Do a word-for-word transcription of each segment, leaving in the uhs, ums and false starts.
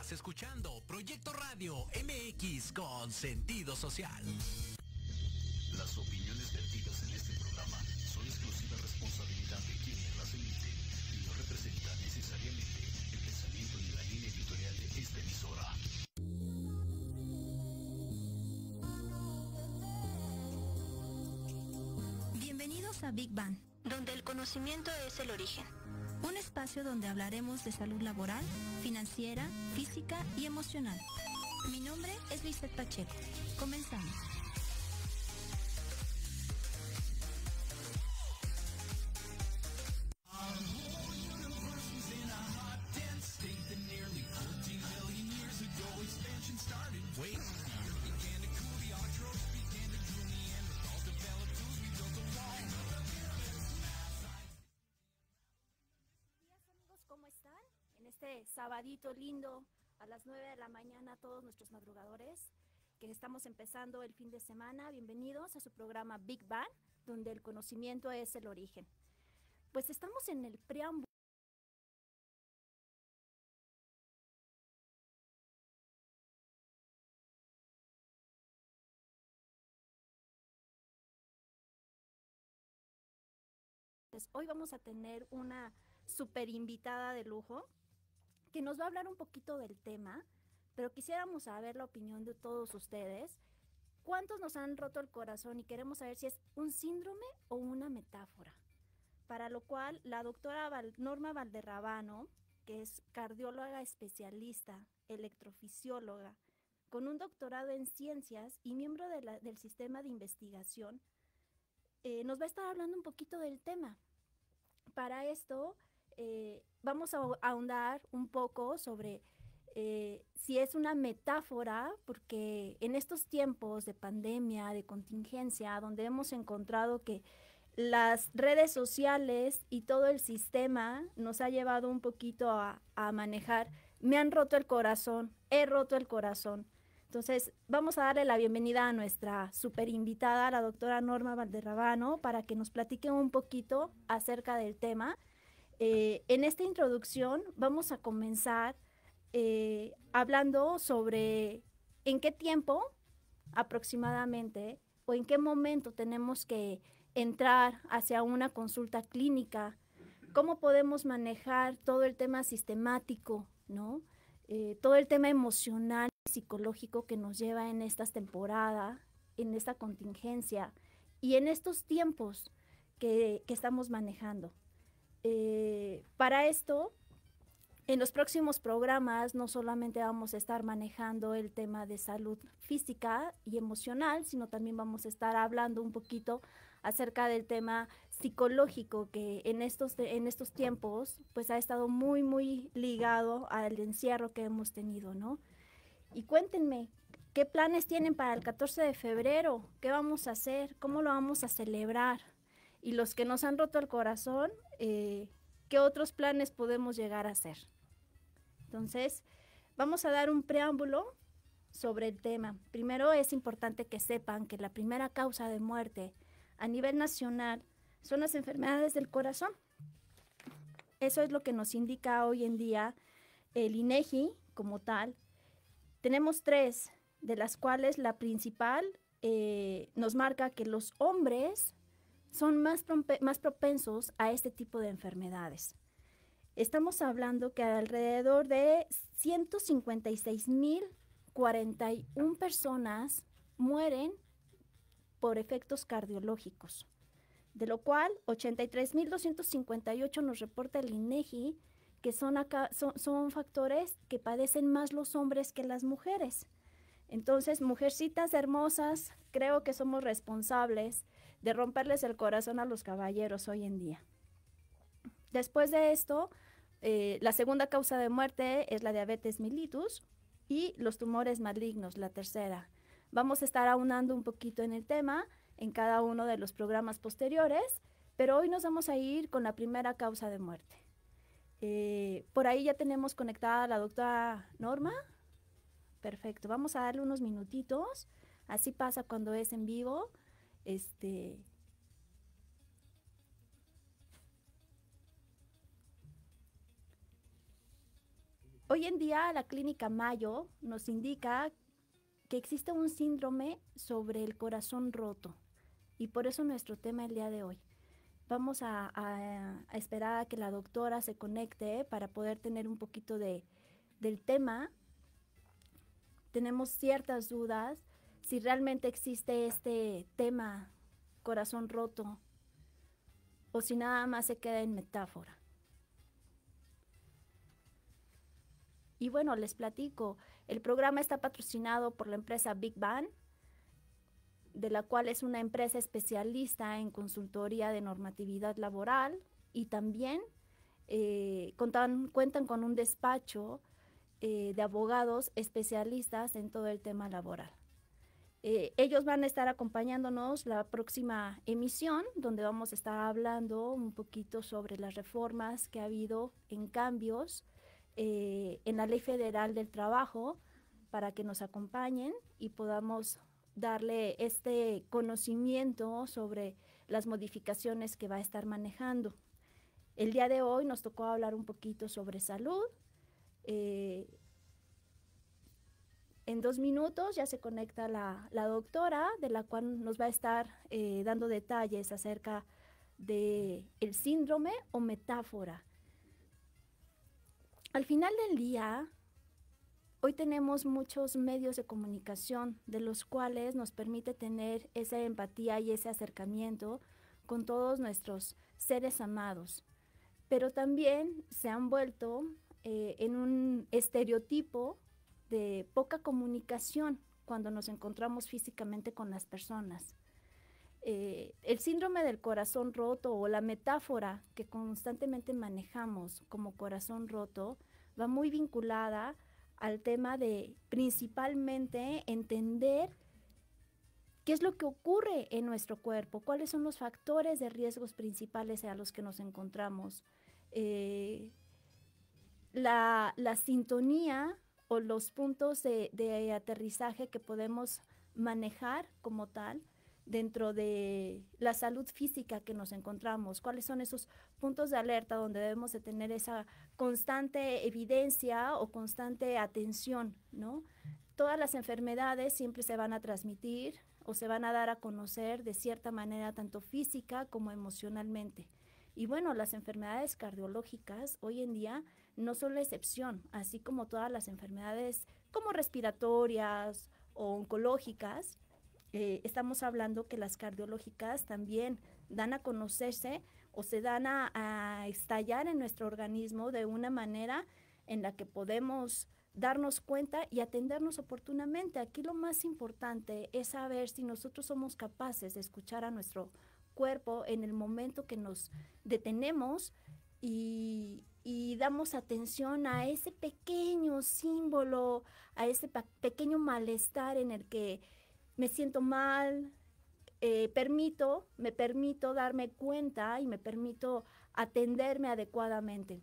Estás escuchando Proyecto Radio M X con sentido social. Las opiniones vertidas en este programa son exclusiva responsabilidad de quienes las emiten y no representan necesariamente el pensamiento ni la línea editorial de esta emisora. Bienvenidos a Big Bang, donde el conocimiento es el origen. Un espacio donde hablaremos de salud laboral, financiera, física y emocional. Mi nombre es Lizeth Pacheco. Comenzamos. ¿Cómo están? En este sabadito lindo a las nueve de la mañana, todos nuestros madrugadores que estamos empezando el fin de semana, bienvenidos a su programa Big Bang, donde el conocimiento es el origen. Pues estamos en el preámbulo. Hoy vamos a tener una super invitada de lujo que nos va a hablar un poquito del tema, pero quisiéramos saber la opinión de todos ustedes. ¿Cuántos nos han roto el corazón? Y queremos saber si es un síndrome o una metáfora. Para lo cual, la doctora Val- Norma Valderrabano, que es cardióloga especialista, electrofisióloga, con un doctorado en ciencias y miembro de la, del sistema de investigación, eh, nos va a estar hablando un poquito del tema. Para esto, eh, vamos a ahondar un poco sobre eh, si es una metáfora, porque en estos tiempos de pandemia, de contingencia, donde hemos encontrado que las redes sociales y todo el sistema nos ha llevado un poquito a, a manejar, me han roto el corazón, he roto el corazón. Entonces, vamos a darle la bienvenida a nuestra super invitada, la doctora Norma Valderrabano, para que nos platique un poquito acerca del tema. Eh, en esta introducción vamos a comenzar eh, hablando sobre en qué tiempo aproximadamente o en qué momento tenemos que entrar hacia una consulta clínica, cómo podemos manejar todo el tema sistemático, ¿no? Eh, todo el tema emocional y psicológico que nos lleva en estas temporadas, en esta contingencia y en estos tiempos que, que estamos manejando. Eh, para esto, en los próximos programas no solamente vamos a estar manejando el tema de salud física y emocional, sino también vamos a estar hablando un poquito acerca del tema psicológico que en estos, en estos tiempos pues ha estado muy, muy ligado al encierro que hemos tenido, ¿no? Y cuéntenme, ¿qué planes tienen para el catorce de febrero? ¿Qué vamos a hacer? ¿Cómo lo vamos a celebrar? Y los que nos han roto el corazón, eh, ¿qué otros planes podemos llegar a hacer? Entonces, vamos a dar un preámbulo sobre el tema. Primero es importante que sepan que la primera causa de muerte a nivel nacional son las enfermedades del corazón. Eso es lo que nos indica hoy en día el INEGI como tal. Tenemos tres, de las cuales la principal eh, nos marca que los hombres son más, más propensos a este tipo de enfermedades. Estamos hablando que alrededor de ciento cincuenta y seis mil cuarenta y una personas mueren por efectos cardiológicos, de lo cual ochenta y tres mil doscientos cincuenta y ocho nos reporta el INEGI, que son, acá, son, son factores que padecen más los hombres que las mujeres. Entonces, mujercitas hermosas, creo que somos responsables de romperles el corazón a los caballeros hoy en día. Después de esto, eh, la segunda causa de muerte es la diabetes mellitus y los tumores malignos, la tercera. Vamos a estar aunando un poquito en el tema en cada uno de los programas posteriores, pero hoy nos vamos a ir con la primera causa de muerte. Eh, por ahí ya tenemos conectada a la doctora Norma. Perfecto, vamos a darle unos minutitos, así pasa cuando es en vivo. Este... Hoy en día la clínica Mayo nos indica que existe un síndrome sobre el corazón roto y por eso nuestro tema el día de hoy. Vamos a, a, a esperar a que la doctora se conecte para poder tener un poquito de, del tema. Tenemos ciertas dudas si realmente existe este tema corazón roto o si nada más se queda en metáfora. Y bueno, les platico, el programa está patrocinado por la empresa Big Bang, de la cual es una empresa especialista en consultoría de normatividad laboral y también eh, contan, cuentan con un despacho eh, de abogados especialistas en todo el tema laboral. Eh, ellos van a estar acompañándonos la próxima emisión, donde vamos a estar hablando un poquito sobre las reformas que ha habido en cambios eh, en la Ley Federal del Trabajo, para que nos acompañen y podamos darle este conocimiento sobre las modificaciones que va a estar manejando. El día de hoy nos tocó hablar un poquito sobre salud. Eh, en dos minutos ya se conecta la, la doctora, de la cual nos va a estar eh, dando detalles acerca del síndrome o metáfora. Al final del día, hoy tenemos muchos medios de comunicación, de los cuales nos permite tener esa empatía y ese acercamiento con todos nuestros seres amados. Pero también se han vuelto eh, en un estereotipo de poca comunicación cuando nos encontramos físicamente con las personas. Eh, el síndrome del corazón roto o la metáfora que constantemente manejamos como corazón roto va muy vinculada al tema de principalmente entender qué es lo que ocurre en nuestro cuerpo, cuáles son los factores de riesgos principales a los que nos encontramos. Eh, la, la sintonía o los puntos de, de aterrizaje que podemos manejar como tal dentro de la salud física que nos encontramos, cuáles son esos puntos de alerta donde debemos de tener esa constante evidencia o constante atención, ¿no? Todas las enfermedades siempre se van a transmitir o se van a dar a conocer de cierta manera, tanto física como emocionalmente. Y bueno, las enfermedades cardiológicas hoy en día no son la excepción, así como todas las enfermedades como respiratorias o oncológicas. Eh, estamos hablando que las cardiológicas también dan a conocerse o se dan a, a estallar en nuestro organismo de una manera en la que podemos darnos cuenta y atendernos oportunamente. Aquí lo más importante es saber si nosotros somos capaces de escuchar a nuestro cuerpo en el momento que nos detenemos y, y damos atención a ese pequeño símbolo, a ese pequeño malestar en el que me siento mal, eh, permito, me permito darme cuenta y me permito atenderme adecuadamente.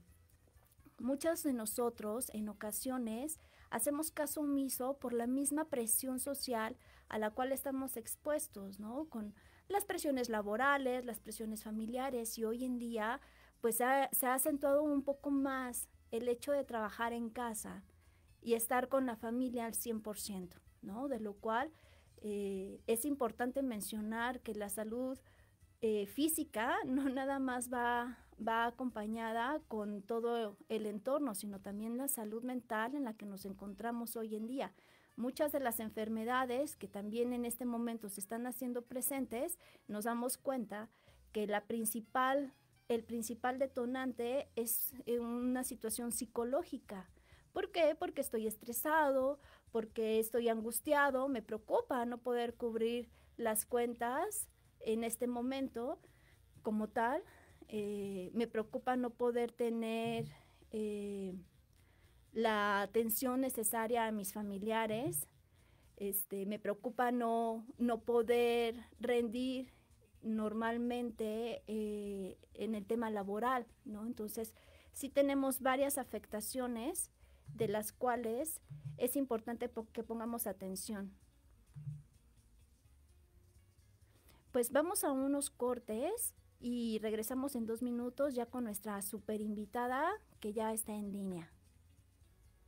Muchos de nosotros en ocasiones hacemos caso omiso por la misma presión social a la cual estamos expuestos, ¿no? Con las presiones laborales, las presiones familiares, y hoy en día pues ha, se ha acentuado un poco más el hecho de trabajar en casa y estar con la familia al cien por ciento, ¿no? De lo cual Eh, es importante mencionar que la salud eh, física no nada más va, va acompañada con todo el entorno, sino también la salud mental en la que nos encontramos hoy en día. Muchas de las enfermedades que también en este momento se están haciendo presentes, nos damos cuenta que la principal, el principal detonante es una situación psicológica. ¿Por qué? Porque estoy estresado, porque estoy angustiado, me preocupa no poder cubrir las cuentas en este momento como tal, eh, me preocupa no poder tener eh, la atención necesaria a mis familiares, este, me preocupa no, no poder rendir normalmente eh, en el tema laboral, ¿no? Entonces, sí tenemos varias afectaciones de las cuales es importante que pongamos atención. Pues vamos a unos cortes y regresamos en dos minutos ya con nuestra super invitada que ya está en línea.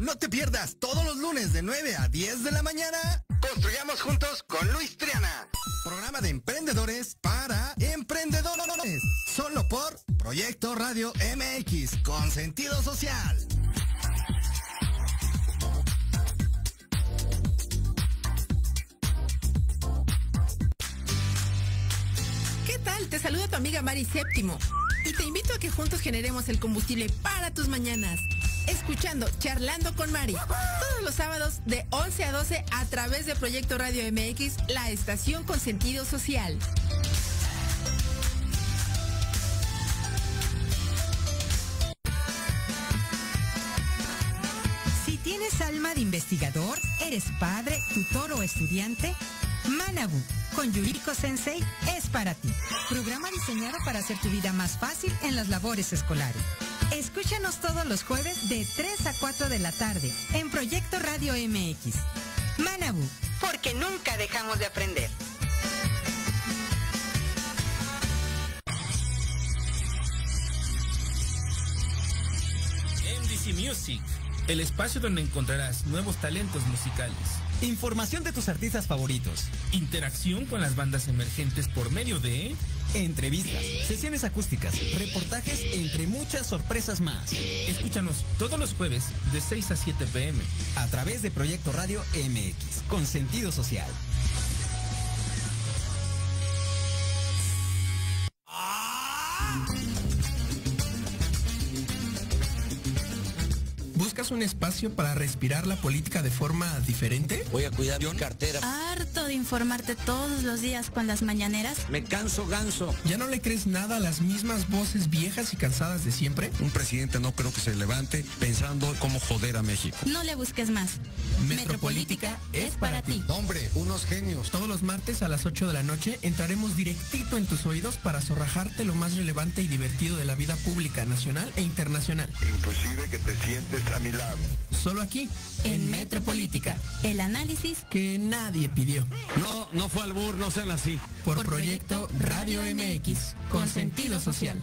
No te pierdas todos los lunes de nueve a diez de la mañana. Construyamos juntos con Luis Triana. Programa de emprendedores para emprendedores. Solo por Proyecto Radio M X con sentido social. ¿Qué tal? Te saluda tu amiga Mari Séptimo y te invito a que juntos generemos el combustible para tus mañanas. Escuchando Charlando con Mari, todos los sábados de once a doce a través de Proyecto Radio M X, la estación con sentido social. Si tienes alma de investigador, eres padre, tutor o estudiante, Manabu con Yuriko Sensei es para ti. Programa diseñado para hacer tu vida más fácil en las labores escolares. Escúchanos todos los jueves de tres a cuatro de la tarde en Proyecto Radio M X. Manabu, porque nunca dejamos de aprender. M D C Music, el espacio donde encontrarás nuevos talentos musicales. Información de tus artistas favoritos. Interacción con las bandas emergentes por medio de entrevistas, sesiones acústicas, reportajes, entre muchas sorpresas más. Escúchanos todos los jueves de seis a siete pe eme a través de Proyecto Radio M X con sentido social. ¿Buscas un espacio para respirar la política de forma diferente? Voy a cuidar mi cartera. ¿Harto de informarte todos los días con las mañaneras? Me canso ganso. ¿Ya no le crees nada a las mismas voces viejas y cansadas de siempre? Un presidente no creo que se levante pensando cómo joder a México. No le busques más. Metropolítica es para ti. Hombre, unos genios. Todos los martes a las ocho de la noche entraremos directito en tus oídos para zorrajarte lo más relevante y divertido de la vida pública nacional e internacional. Inclusive que te sientes a mi lado. Solo aquí, en Metropolítica. El análisis que nadie pidió. No, no fue albur, no sean así. Por, Por Proyecto, Proyecto Radio M X, con sentido social.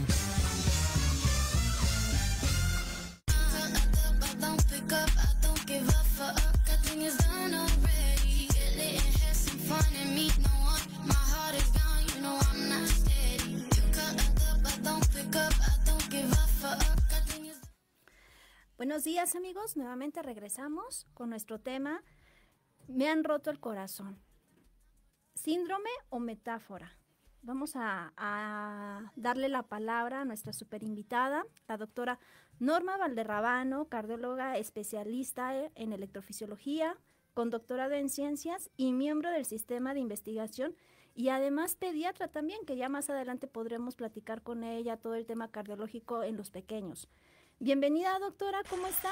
Buenos días, amigos, nuevamente regresamos con nuestro tema Me han roto el corazón. ¿Síndrome o metáfora? Vamos a, a darle la palabra a nuestra super invitada, la doctora Norma Valderrabano, cardióloga especialista en electrofisiología, con doctorado en ciencias y miembro del sistema de investigación y además pediatra también, que ya más adelante podremos platicar con ella todo el tema cardiológico en los pequeños. Bienvenida, doctora, ¿cómo estás?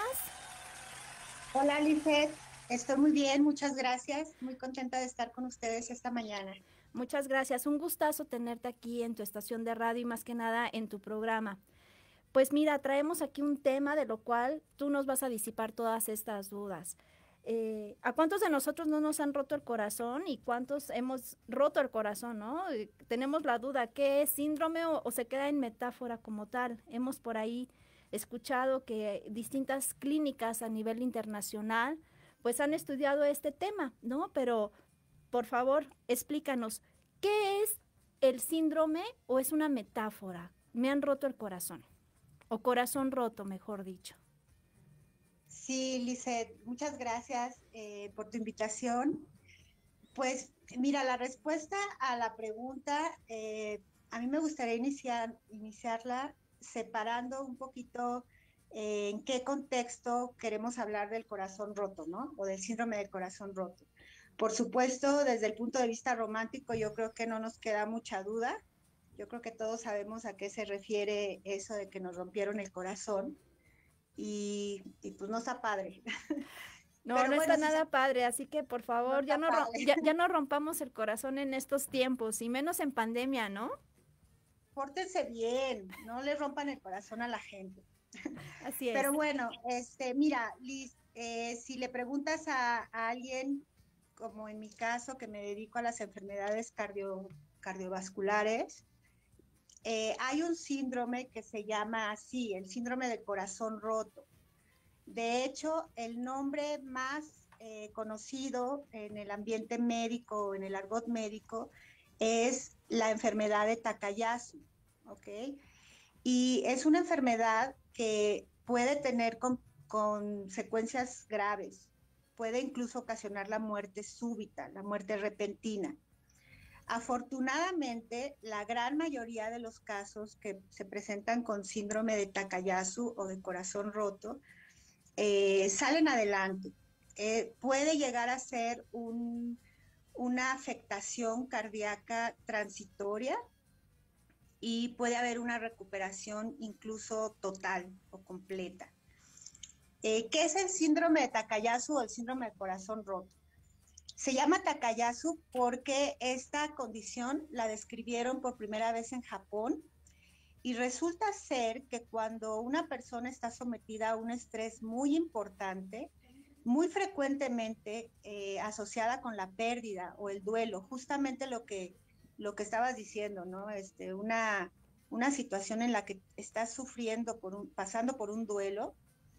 Hola, Lizeth, estoy muy bien, muchas gracias, muy contenta de estar con ustedes esta mañana. Muchas gracias, un gustazo tenerte aquí en tu estación de radio y más que nada en tu programa. Pues mira, traemos aquí un tema de lo cual tú nos vas a disipar todas estas dudas. Eh, ¿A cuántos de nosotros no nos han roto el corazón y cuántos hemos roto el corazón, no? Eh, tenemos la duda, ¿qué es síndrome o, o se queda en metáfora como tal? Hemos por ahí escuchado que distintas clínicas a nivel internacional pues han estudiado este tema, ¿no? Pero, por favor, explícanos, ¿qué es el síndrome o es una metáfora? Me han roto el corazón, o corazón roto, mejor dicho. Sí, Lizeth, muchas gracias eh, por tu invitación. Pues, mira, la respuesta a la pregunta, eh, a mí me gustaría iniciar, iniciarla separando un poquito eh, en qué contexto queremos hablar del corazón roto, ¿no? O del síndrome del corazón roto. Por supuesto, desde el punto de vista romántico, yo creo que no nos queda mucha duda. Yo creo que todos sabemos a qué se refiere eso de que nos rompieron el corazón. Y, y pues no está padre. No, Pero no bueno, está nada se... padre, así que por favor, no ya, no, ya, ya no rompamos el corazón en estos tiempos, y menos en pandemia, ¿no? Pórtense bien, no le rompan el corazón a la gente. Así es. Pero bueno, este, mira, Liz, eh, si le preguntas a, a alguien, como en mi caso, que me dedico a las enfermedades cardio, cardiovasculares, eh, hay un síndrome que se llama así, el síndrome del corazón roto. De hecho, el nombre más eh, conocido en el ambiente médico, en el argot médico, es la enfermedad de Takayasu, ¿ok? Y es una enfermedad que puede tener con, consecuencias graves, puede incluso ocasionar la muerte súbita, la muerte repentina. Afortunadamente, la gran mayoría de los casos que se presentan con síndrome de Takayasu o de corazón roto eh, salen adelante. Eh, puede llegar a ser un, una afectación cardíaca transitoria y puede haber una recuperación incluso total o completa. Eh, ¿Qué es el síndrome de Takayasu o el síndrome de corazón roto? Se llama Takayasu porque esta condición la describieron por primera vez en Japón y resulta ser que cuando una persona está sometida a un estrés muy importante, muy frecuentemente eh, asociada con la pérdida o el duelo, justamente lo que, lo que estabas diciendo, ¿no? Este, una, una situación en la que estás sufriendo, por un, pasando por un duelo,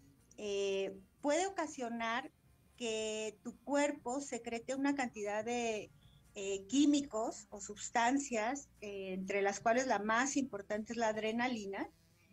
eh, puede ocasionar que tu cuerpo secrete una cantidad de eh, químicos o sustancias, eh, entre las cuales la más importante es la adrenalina,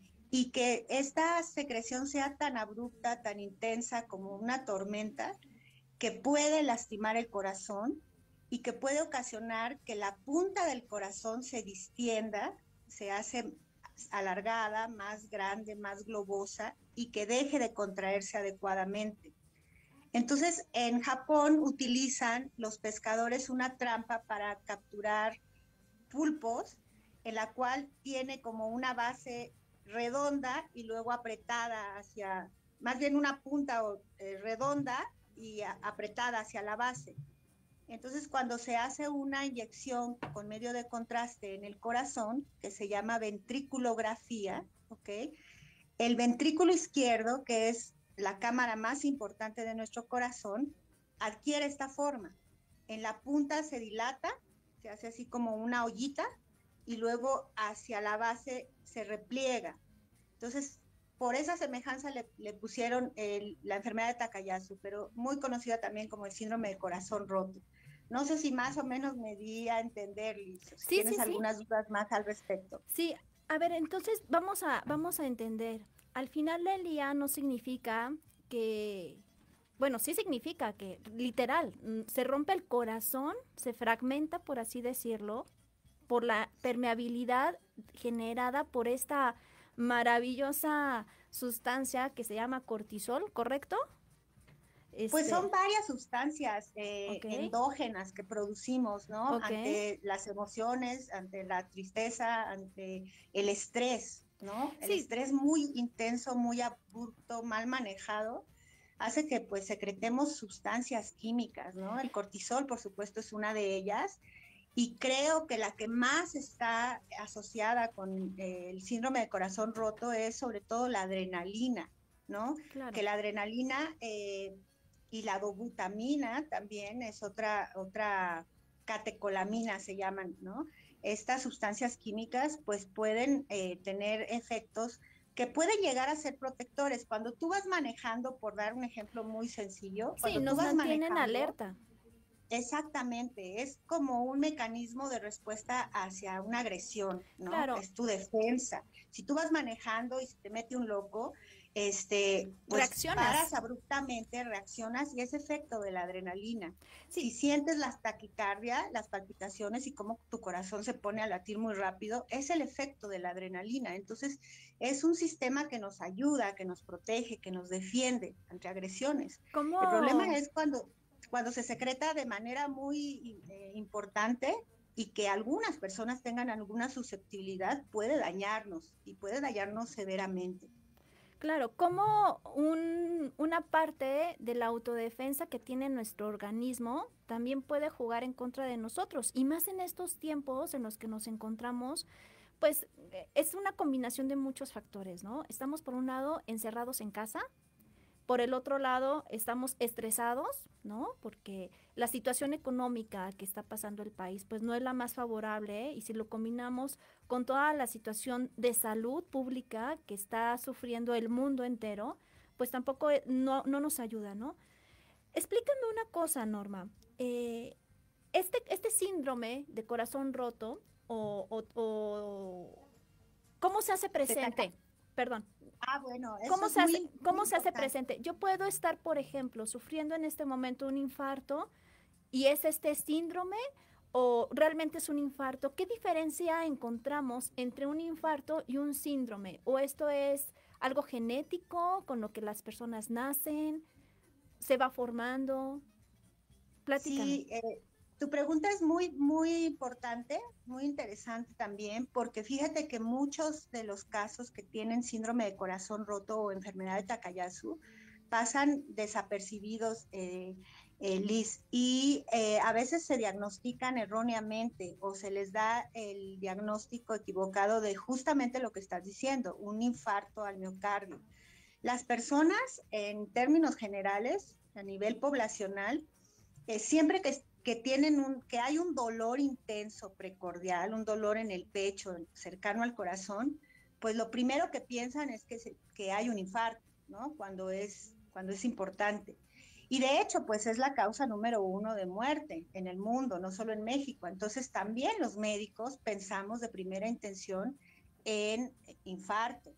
y que esta secreción sea tan abrupta, tan intensa como una tormenta, que puede lastimar el corazón y que puede ocasionar que la punta del corazón se distienda, se hace alargada, más grande, más globosa, y que deje de contraerse adecuadamente. Entonces, en Japón utilizan los pescadores una trampa para capturar pulpos, en la cual tiene como una base redonda y luego apretada hacia, más bien una punta eh, redonda y a, apretada hacia la base. Entonces, cuando se hace una inyección con medio de contraste en el corazón, que se llama ventriculografía, ¿ok? El ventrículo izquierdo, que es la cámara más importante de nuestro corazón, adquiere esta forma. En la punta se dilata, se hace así como una ollita, y luego hacia la base se repliega. Entonces, por esa semejanza le, le pusieron el, la enfermedad de Takayasu, pero muy conocida también como el síndrome de corazón roto. No sé si más o menos me di a entender, Liz, si sí, tienes sí, algunas sí. dudas más al respecto. Sí, a ver, entonces vamos a, vamos a entender. Al final del día no significa que, bueno, sí significa que literal, se rompe el corazón, se fragmenta, por así decirlo, por la permeabilidad generada por esta maravillosa sustancia que se llama cortisol, ¿correcto? Este... Pues son varias sustancias eh, okay. endógenas que producimos, ¿no? Okay. Ante las emociones, ante la tristeza, ante el estrés, ¿no? El sí. estrés muy intenso, muy abrupto, mal manejado, hace que pues secretemos sustancias químicas, ¿no? El cortisol, por supuesto, es una de ellas, y creo que la que más está asociada con eh, el síndrome de corazón roto es sobre todo la adrenalina, ¿no? Claro. Que la adrenalina eh, y la dobutamina también es otra, otra catecolamina se llaman, ¿no? Estas sustancias químicas pues pueden eh, tener efectos que pueden llegar a ser protectores. Cuando tú vas manejando, por dar un ejemplo muy sencillo, sí, nos tú vas mantienen alerta. Exactamente, es como un mecanismo de respuesta hacia una agresión, ¿no? Claro. Es tu defensa. Si tú vas manejando y se te mete un loco, este, pues reaccionas. paras abruptamente, reaccionas, y es efecto de la adrenalina. Sí. Si sientes la taquicardia, las palpitaciones y cómo tu corazón se pone a latir muy rápido, es el efecto de la adrenalina. Entonces, es un sistema que nos ayuda, que nos protege, que nos defiende ante agresiones. ¿Cómo? El problema es cuando... cuando se secreta de manera muy eh, importante y que algunas personas tengan alguna susceptibilidad, puede dañarnos y puede dañarnos severamente. Claro, como un, una parte de la autodefensa que tiene nuestro organismo también puede jugar en contra de nosotros, y más en estos tiempos en los que nos encontramos, pues es una combinación de muchos factores, ¿no? Estamos por un lado encerrados en casa. Por el otro lado, estamos estresados, ¿no? Porque la situación económica que está pasando el país, pues no es la más favorable, ¿eh? Y si lo combinamos con toda la situación de salud pública que está sufriendo el mundo entero, pues tampoco no, no nos ayuda, ¿no? Explícame una cosa, Norma. Eh, este, este síndrome de corazón roto, o, o, o ¿cómo se hace presente? Perdón. Ah, bueno, eso ¿Cómo, es se, hace, muy, ¿cómo muy se hace importante. presente? Yo puedo estar, por ejemplo, sufriendo en este momento un infarto y es este síndrome, o realmente es un infarto. ¿Qué diferencia encontramos entre un infarto y un síndrome? ¿O esto es algo genético con lo que las personas nacen? ¿Se va formando? Platícame. Sí, eh, tu pregunta es muy, muy importante, muy interesante también, porque fíjate que muchos de los casos que tienen síndrome de corazón roto o enfermedad de Takayasu pasan desapercibidos, eh, eh, Liz, y eh, a veces se diagnostican erróneamente o se les da el diagnóstico equivocado de justamente lo que estás diciendo, un infarto al miocardio. Las personas, en términos generales, a nivel poblacional, eh, siempre que, que tienen un, que hay un dolor intenso precordial, un dolor en el pecho cercano al corazón, pues lo primero que piensan es que, se, que hay un infarto, ¿no? Cuando es, cuando es importante. Y de hecho, pues es la causa número uno de muerte en el mundo, no solo en México. Entonces también los médicos pensamos de primera intención en infarto.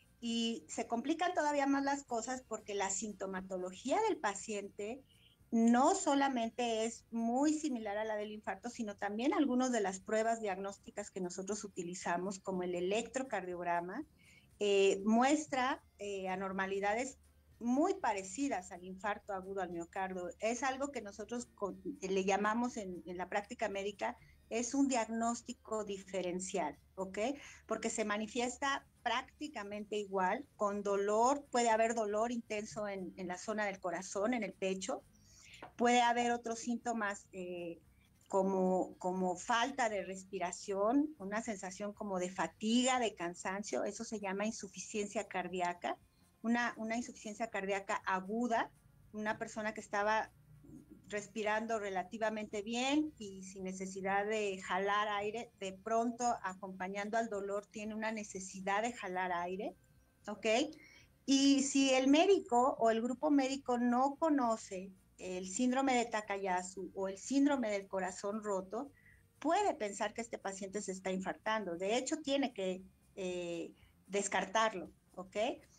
Y se complican todavía más las cosas porque la sintomatología del paciente no solamente es muy similar a la del infarto, sino también algunas de las pruebas diagnósticas que nosotros utilizamos, como el electrocardiograma, eh, muestra eh, anormalidades muy parecidas al infarto agudo al miocardio. Es algo que nosotros con, le llamamos en, en la práctica médica, es un diagnóstico diferencial, ¿ok? Porque se manifiesta prácticamente igual, con dolor, puede haber dolor intenso en, en la zona del corazón, en el pecho, puede haber otros síntomas eh, como, como falta de respiración, una sensación como de fatiga, de cansancio, eso se llama insuficiencia cardíaca, una, una insuficiencia cardíaca aguda, una persona que estaba respirando relativamente bien y sin necesidad de jalar aire, de pronto acompañando al dolor tiene una necesidad de jalar aire, ¿ok? Y si el médico o el grupo médico no conoce el síndrome de Takayasu o el síndrome del corazón roto, puede pensar que este paciente se está infartando. De hecho, tiene que eh, descartarlo, ¿ok?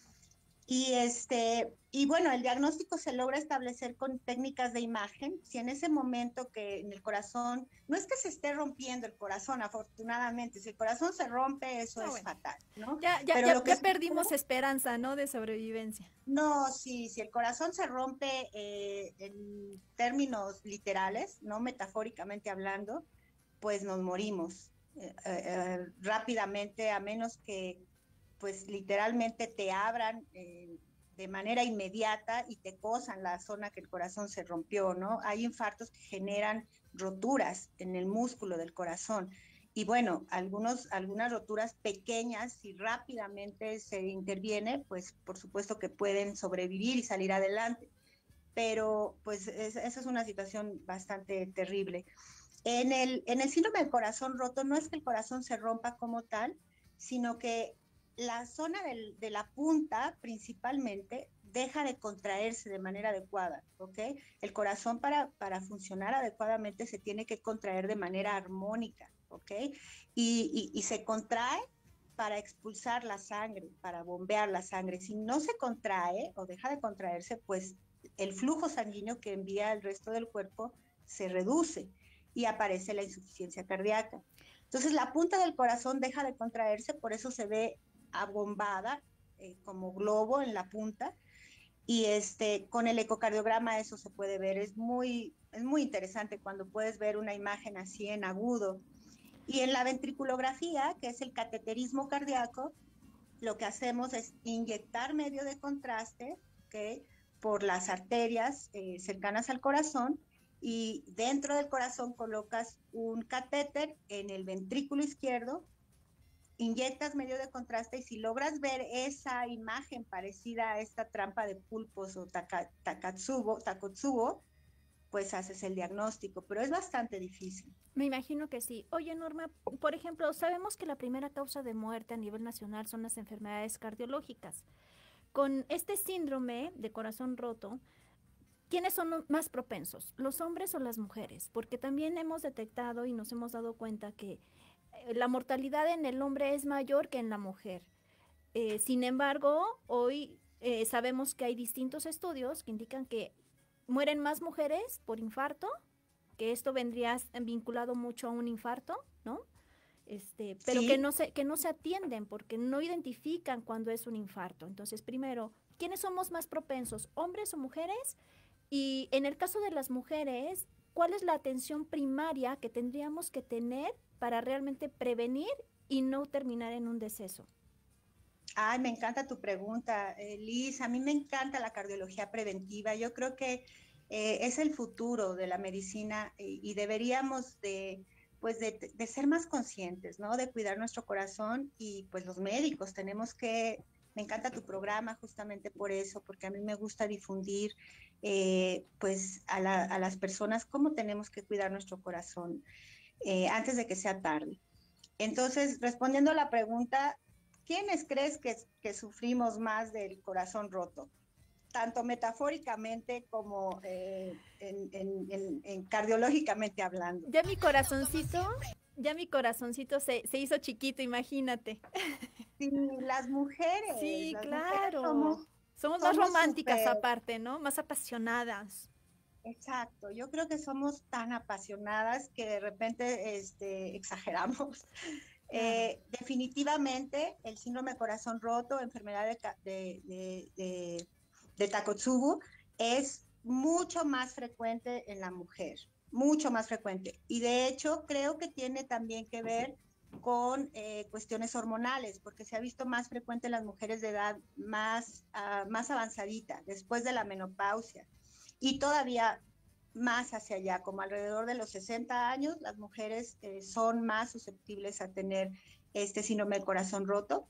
Y, este, y bueno, el diagnóstico se logra establecer con técnicas de imagen. Si en ese momento que en el corazón, no es que se esté rompiendo el corazón, afortunadamente, si el corazón se rompe, eso ah, es bueno. fatal, ¿no? Ya, ya, Pero ya, lo que ya se... perdimos esperanza, ¿no? De sobrevivencia. No, sí, si el corazón se rompe eh, en términos literales, no metafóricamente hablando, pues nos morimos eh, eh, rápidamente, a menos que pues literalmente te abran eh, de manera inmediata y te cosan la zona que el corazón se rompió, ¿no? Hay infartos que generan roturas en el músculo del corazón. Y bueno, algunos, algunas roturas pequeñas, si rápidamente se interviene, pues por supuesto que pueden sobrevivir y salir adelante. Pero pues es, esa es una situación bastante terrible. En el, en el síndrome del corazón roto no es que el corazón se rompa como tal, sino que la zona del, de la punta principalmente deja de contraerse de manera adecuada, ¿ok? El corazón para, para funcionar adecuadamente se tiene que contraer de manera armónica, ¿ok? Y, y, y se contrae para expulsar la sangre, para bombear la sangre. Si no se contrae o deja de contraerse, pues el flujo sanguíneo que envía al resto del cuerpo se reduce y aparece la insuficiencia cardíaca. Entonces la punta del corazón deja de contraerse, por eso se ve abombada eh, como globo en la punta, y este con el ecocardiograma eso se puede ver. Es muy, es muy interesante cuando puedes ver una imagen así en agudo. Y en la ventriculografía, que es el cateterismo cardíaco, lo que hacemos es inyectar medio de contraste, ¿okay?, por las arterias eh, cercanas al corazón, y dentro del corazón colocas un catéter en el ventrículo izquierdo, inyectas medio de contraste, y si logras ver esa imagen parecida a esta trampa de pulpos o taka, takatsubo, takotsubo, pues haces el diagnóstico, pero es bastante difícil. Me imagino que sí. Oye, Norma, por ejemplo, sabemos que la primera causa de muerte a nivel nacional son las enfermedades cardiológicas, con este síndrome de corazón roto, ¿quiénes son más propensos? ¿Los hombres o las mujeres? Porque también hemos detectado y nos hemos dado cuenta que la mortalidad en el hombre es mayor que en la mujer. Eh, sin embargo, hoy eh, sabemos que hay distintos estudios que indican que mueren más mujeres por infarto, que esto vendría vinculado mucho a un infarto, ¿no? Este, pero sí. que no se que no se atienden porque no identifican cuando es un infarto. Entonces, primero, ¿quiénes somos más propensos, hombres o mujeres? Y en el caso de las mujeres, ¿cuál es la atención primaria que tendríamos que tener para realmente prevenir y no terminar en un deceso? Ay, me encanta tu pregunta, eh, Liz. A mí me encanta la cardiología preventiva. Yo creo que eh, es el futuro de la medicina y, y deberíamos de, pues de, de ser más conscientes, ¿no? De cuidar nuestro corazón y pues los médicos tenemos que... Me encanta tu programa justamente por eso, porque a mí me gusta difundir eh, pues a, la, a las personas cómo tenemos que cuidar nuestro corazón eh, antes de que sea tarde. Entonces, respondiendo a la pregunta, ¿quiénes crees que, que sufrimos más del corazón roto? Tanto metafóricamente como eh, en, en, en, en cardiológicamente hablando. Ya mi corazoncito, ya mi corazoncito se, se hizo chiquito, imagínate. Sí, las mujeres. Sí, las claro. Mujeres somos, somos más somos románticas super... aparte, ¿no? Más apasionadas. Exacto, yo creo que somos tan apasionadas que de repente este, exageramos. Eh, definitivamente el síndrome de corazón roto, enfermedad de, de, de, de, de Takotsubo, es mucho más frecuente en la mujer, mucho más frecuente. Y de hecho creo que tiene también que ver con eh, cuestiones hormonales, porque se ha visto más frecuente en las mujeres de edad más, uh, más avanzadita, después de la menopausia, y todavía más hacia allá, como alrededor de los sesenta años, las mujeres eh, son más susceptibles a tener este síndrome del corazón roto.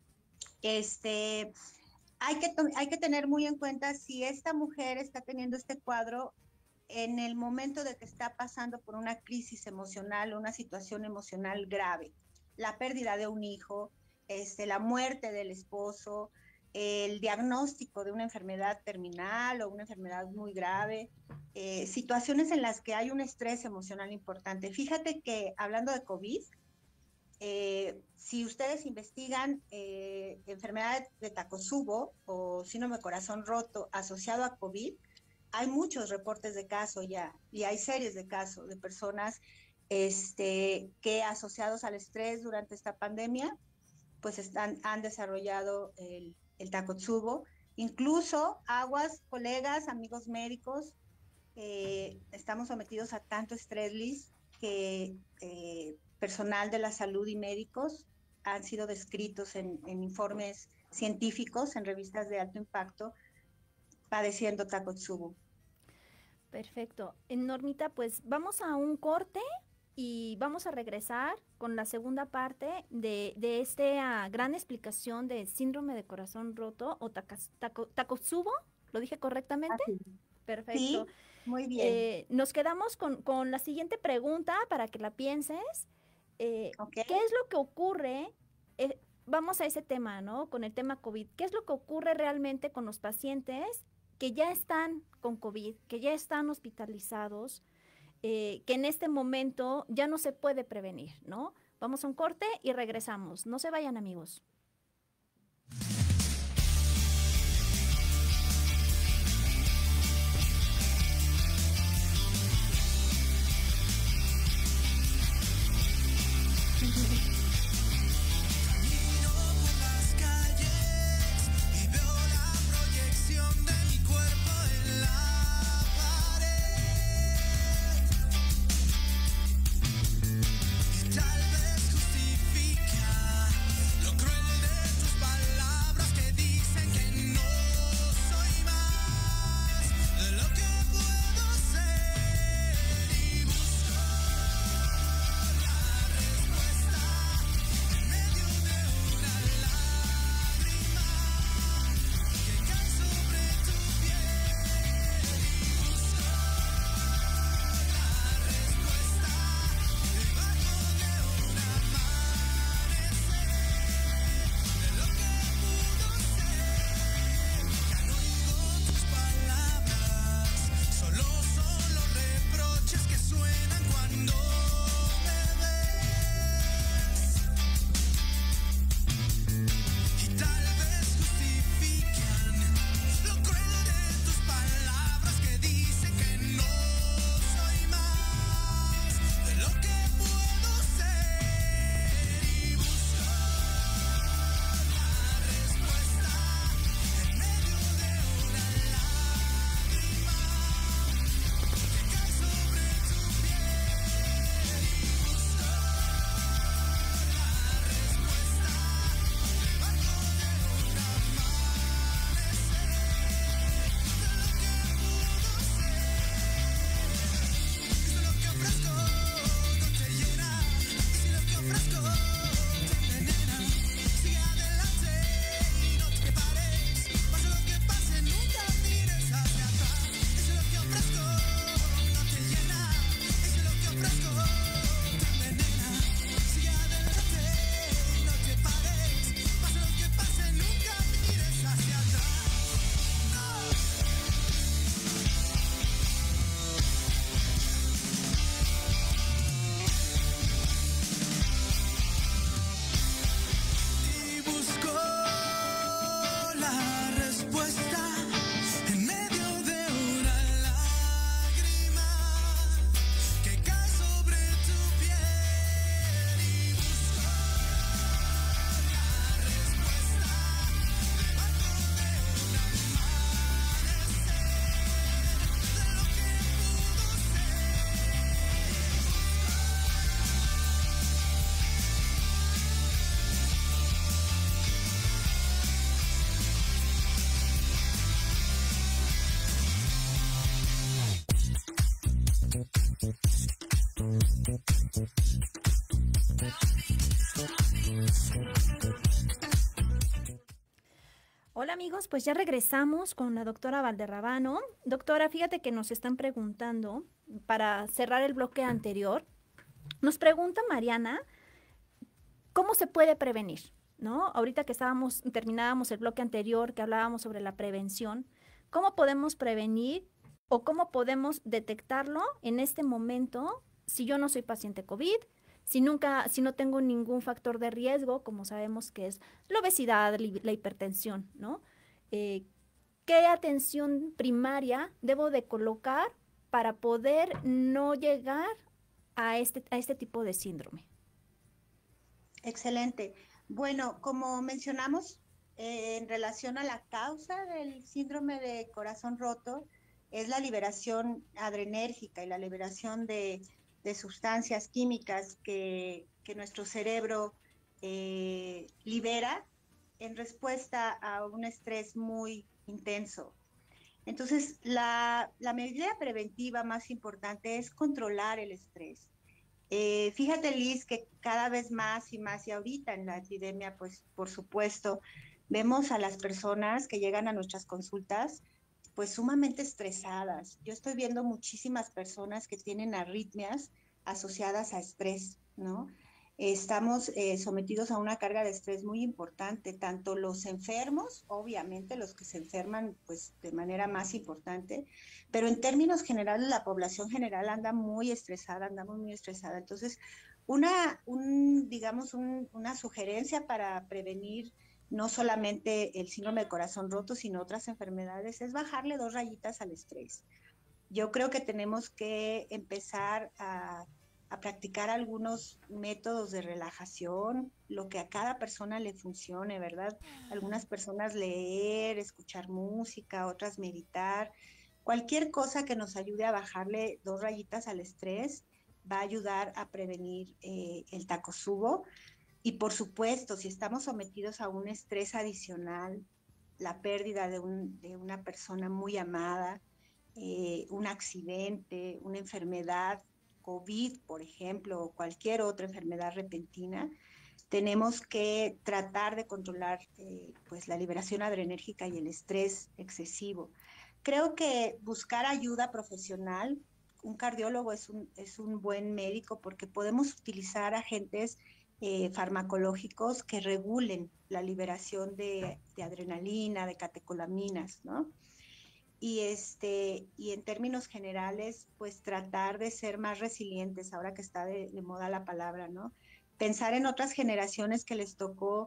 Este, hay que, hay que tener muy en cuenta si esta mujer está teniendo este cuadro en el momento de que está pasando por una crisis emocional, una situación emocional grave, la pérdida de un hijo, este, la muerte del esposo, el diagnóstico de una enfermedad terminal o una enfermedad muy grave, eh, situaciones en las que hay un estrés emocional importante. Fíjate que hablando de COVID, eh, si ustedes investigan eh, enfermedad de Takotsubo o síndrome de corazón roto asociado a COVID, hay muchos reportes de casos ya, y hay series de casos de personas este, que asociados al estrés durante esta pandemia, pues están, han desarrollado el, el Takotsubo. Incluso aguas, colegas, amigos médicos, eh, estamos sometidos a tanto estrés, Liz, que eh, personal de la salud y médicos han sido descritos en, en informes científicos, en revistas de alto impacto, padeciendo Takotsubo. Perfecto. Normita, pues vamos a un corte y vamos a regresar con la segunda parte de, de esta uh, gran explicación de síndrome de corazón roto o Takotsubo. ¿Lo dije correctamente? Así. Perfecto. Sí, muy bien. Eh, nos quedamos con, con la siguiente pregunta para que la pienses. Eh, okay. ¿Qué es lo que ocurre? Eh, vamos a ese tema, ¿no? Con el tema COVID. ¿Qué es lo que ocurre realmente con los pacientes que ya están con COVID, que ya están hospitalizados, eh, que en este momento ya no se puede prevenir, ¿no? Vamos a un corte y regresamos. No se vayan, amigos. Hola amigos, pues ya regresamos con la doctora Valderrabano. Doctora, fíjate que nos están preguntando, para cerrar el bloque anterior, nos pregunta Mariana, ¿cómo se puede prevenir? ¿No? Ahorita que estábamos, terminábamos el bloque anterior, que hablábamos sobre la prevención, ¿cómo podemos prevenir o cómo podemos detectarlo en este momento si yo no soy paciente COVID? Si nunca, si no tengo ningún factor de riesgo, como sabemos que es la obesidad, la hipertensión, ¿no? Eh, ¿Qué atención primaria debo de colocar para poder no llegar a este, a este tipo de síndrome? Excelente. Bueno, como mencionamos, eh, en relación a la causa del síndrome de corazón roto, es la liberación adrenérgica y la liberación de de sustancias químicas que, que nuestro cerebro eh, libera en respuesta a un estrés muy intenso. Entonces, la, la medida preventiva más importante es controlar el estrés. Eh, fíjate, Liz, que cada vez más y más, y ahorita en la epidemia, pues, por supuesto, vemos a las personas que llegan a nuestras consultas pues sumamente estresadas. Yo estoy viendo muchísimas personas que tienen arritmias asociadas a estrés, ¿no? Estamos eh, sometidos a una carga de estrés muy importante, tanto los enfermos, obviamente los que se enferman pues de manera más importante, pero en términos generales la población general anda muy estresada, andamos muy estresada. Entonces, una, un, digamos, un, una sugerencia para prevenir no solamente el síndrome de corazón roto, sino otras enfermedades, es bajarle dos rayitas al estrés. Yo creo que tenemos que empezar a, a practicar algunos métodos de relajación, lo que a cada persona le funcione, ¿verdad? Algunas personas leer, escuchar música, otras meditar. Cualquier cosa que nos ayude a bajarle dos rayitas al estrés va a ayudar a prevenir eh, el Takotsubo. Y por supuesto, si estamos sometidos a un estrés adicional, la pérdida de, un, de una persona muy amada, eh, un accidente, una enfermedad, COVID, por ejemplo, o cualquier otra enfermedad repentina, tenemos que tratar de controlar eh, pues, la liberación adrenérgica y el estrés excesivo. Creo que buscar ayuda profesional, un cardiólogo es un, es un buen médico porque podemos utilizar agentes Eh, farmacológicos que regulen la liberación de, de adrenalina, de catecolaminas, ¿no? Y, este, y en términos generales, pues tratar de ser más resilientes, ahora que está de, de moda la palabra, ¿no? Pensar en otras generaciones que les tocó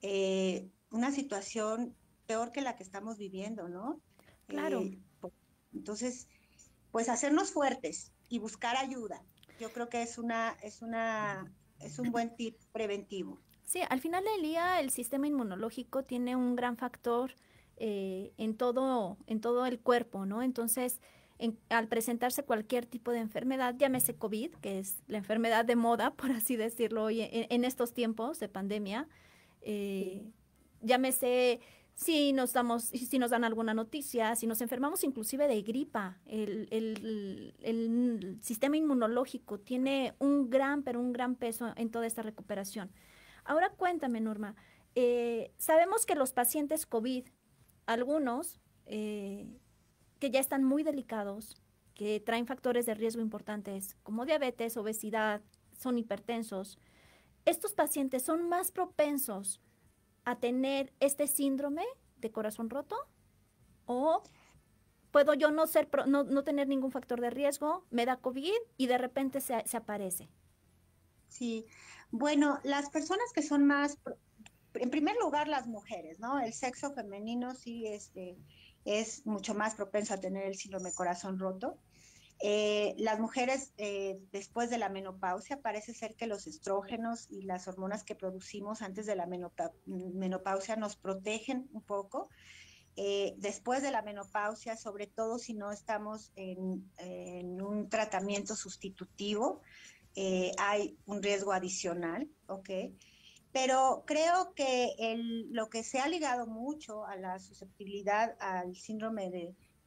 eh, una situación peor que la que estamos viviendo, ¿no? Claro. Eh, entonces, pues hacernos fuertes y buscar ayuda. Yo creo que es una... Es una Es un buen tip preventivo. Sí, al final del día el sistema inmunológico tiene un gran factor eh, en todo, en todo el cuerpo, ¿no? Entonces, en, al presentarse cualquier tipo de enfermedad, llámese COVID, que es la enfermedad de moda, por así decirlo, hoy en, en estos tiempos de pandemia, eh, sí. llámese si nos damos, si nos dan alguna noticia, si nos enfermamos inclusive de gripa, el, el, el sistema inmunológico tiene un gran, pero un gran peso en toda esta recuperación. Ahora cuéntame, Norma, eh, sabemos que los pacientes COVID, algunos eh, que ya están muy delicados, que traen factores de riesgo importantes como diabetes, obesidad, son hipertensos, estos pacientes son más propensos a tener este síndrome de corazón roto? ¿O puedo yo no ser no, no tener ningún factor de riesgo, me da COVID y de repente se, se aparece? Sí, bueno, las personas que son más, en primer lugar las mujeres, ¿no? El sexo femenino sí este, es mucho más propenso a tener el síndrome de corazón roto. Eh, las mujeres eh, después de la menopausia parece ser que los estrógenos y las hormonas que producimos antes de la menopa menopausia nos protegen un poco. Eh, después de la menopausia, sobre todo si no estamos en, en un tratamiento sustitutivo, eh, hay un riesgo adicional, ¿ok? Pero creo que el, lo que se ha ligado mucho a la susceptibilidad al síndrome de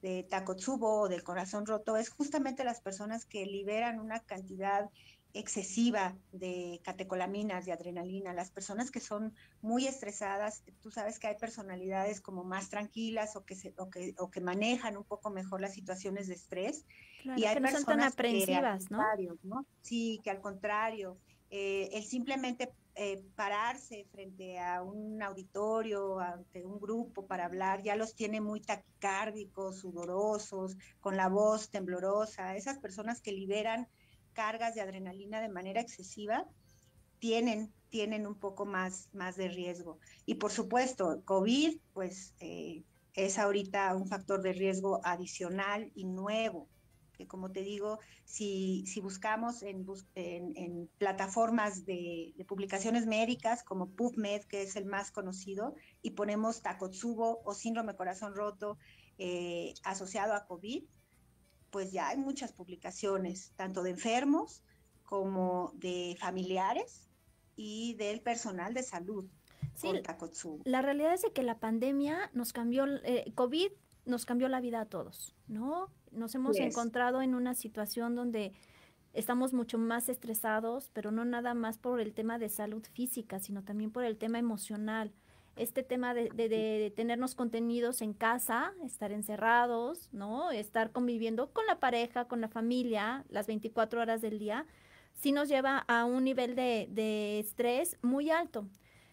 de Takotsubo o del corazón roto es justamente las personas que liberan una cantidad excesiva de catecolaminas, de adrenalina, las personas que son muy estresadas. Tú sabes que hay personalidades como más tranquilas o que, se, o que, o que manejan un poco mejor las situaciones de estrés. Claro, y hay que no personas son tan aprensivas, que, ¿no? ¿no? Sí, que al contrario, eh, el simplemente eh, pararse frente a un auditorio, ante un grupo para hablar, ya los tiene muy taquicárdicos, sudorosos, con la voz temblorosa. Esas personas que liberan cargas de adrenalina de manera excesiva, tienen, tienen un poco más, más de riesgo. Y por supuesto, COVID, pues eh, es ahorita un factor de riesgo adicional y nuevo, que como te digo, si, si buscamos en, en, en plataformas de, de publicaciones médicas como PubMed, que es el más conocido, y ponemos Takotsubo o síndrome corazón roto eh, asociado a COVID, pues ya hay muchas publicaciones, tanto de enfermos como de familiares y del personal de salud sí, con Takotsubo. La realidad es de que la pandemia nos cambió, eh, COVID nos cambió la vida a todos, ¿no? Nos hemos yes. encontrado en una situación donde estamos mucho más estresados, pero no nada más por el tema de salud física, sino también por el tema emocional. Este tema de, de, de tenernos contenidos en casa, estar encerrados, ¿no? Estar conviviendo con la pareja, con la familia, las veinticuatro horas del día, sí nos lleva a un nivel de, de estrés muy alto.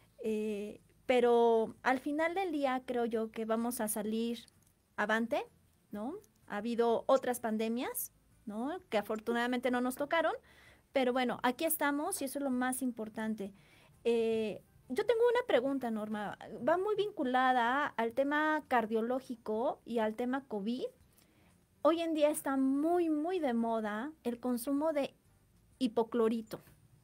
Eh, pero al final del día creo yo que vamos a salir avante, ¿no? Ha habido otras pandemias, ¿no? Que afortunadamente no nos tocaron, pero bueno, aquí estamos y eso es lo más importante. Eh, Yo tengo una pregunta, Norma. Va muy vinculada al tema cardiológico y al tema COVID. Hoy en día está muy, muy de moda el consumo de hipoclorito.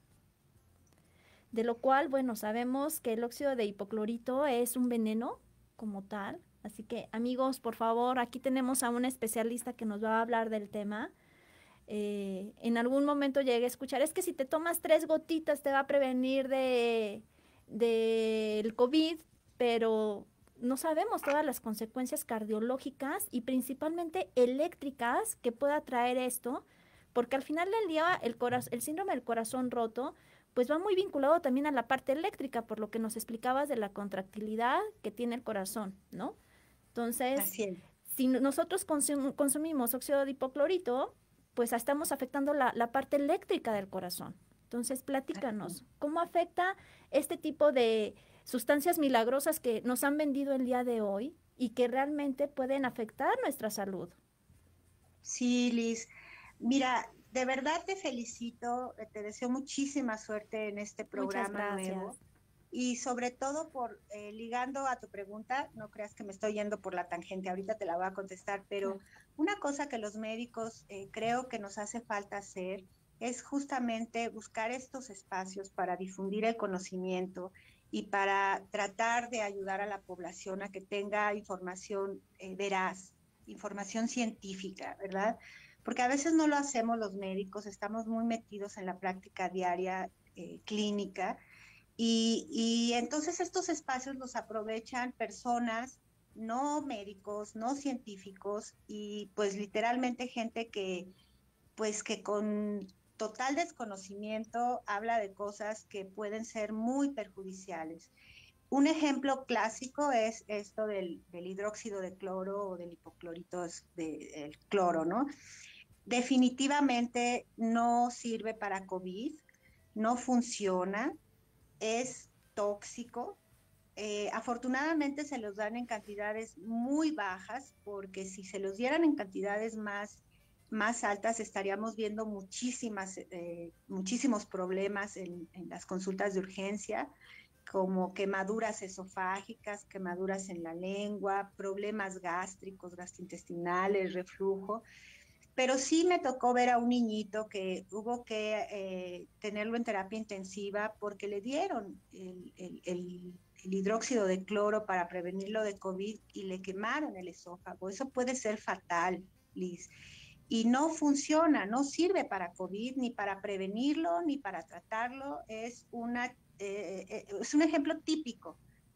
De lo cual, bueno, sabemos que el óxido de hipoclorito es un veneno como tal. Así que, amigos, por favor, aquí tenemos a un especialista que nos va a hablar del tema. Eh, en algún momento llegué a escuchar, es que si te tomas tres gotitas te va a prevenir de... del COVID, pero no sabemos todas las consecuencias cardiológicas y principalmente eléctricas que pueda traer esto, porque al final del día el, el síndrome del corazón roto pues va muy vinculado también a la parte eléctrica, por lo que nos explicabas de la contractilidad que tiene el corazón, ¿no? Entonces, si nosotros consum consumimos óxido de hipoclorito, pues estamos afectando la, la parte eléctrica del corazón. Entonces, platícanos, ¿cómo afecta este tipo de sustancias milagrosas que nos han vendido el día de hoy y que realmente pueden afectar nuestra salud? Sí, Liz. Mira, de verdad te felicito, te deseo muchísima suerte en este programa nuevo. Y sobre todo por, eh, ligando a tu pregunta, no creas que me estoy yendo por la tangente, ahorita te la voy a contestar, pero sí. Una cosa que los médicos eh, creo que nos hace falta hacer es justamente buscar estos espacios para difundir el conocimiento y para tratar de ayudar a la población a que tenga información eh, veraz, información científica, ¿verdad? Porque a veces no lo hacemos los médicos, estamos muy metidos en la práctica diaria eh, clínica y, y entonces estos espacios los aprovechan personas no médicos, no científicos y pues literalmente gente que pues que con total desconocimiento habla de cosas que pueden ser muy perjudiciales. Un ejemplo clásico es esto del, del hidróxido de cloro o del hipoclorito del cloro, ¿no? Definitivamente no sirve para COVID, no funciona, es tóxico. Eh, afortunadamente se los dan en cantidades muy bajas, porque si se los dieran en cantidades más más altas estaríamos viendo muchísimas, eh, muchísimos problemas en, en las consultas de urgencia, como quemaduras esofágicas, quemaduras en la lengua, problemas gástricos, gastrointestinales, reflujo. Pero sí me tocó ver a un niñito que hubo que eh, tenerlo en terapia intensiva porque le dieron el, el, el, el hidróxido de cloro para prevenirlo de COVID y le quemaron el esófago. Eso puede ser fatal, Liz. Y no funciona, no sirve para COVID, ni para prevenirlo, ni para tratarlo. Es, una, eh, es un ejemplo típico